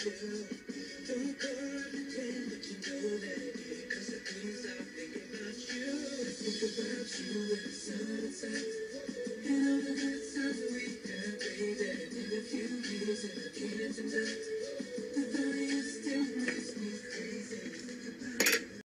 Don't go and pretend that you know that it is, 'cause the things I think about you, I think about you in the sunset. And all the good times we had, baby, in a few years and I can't deny.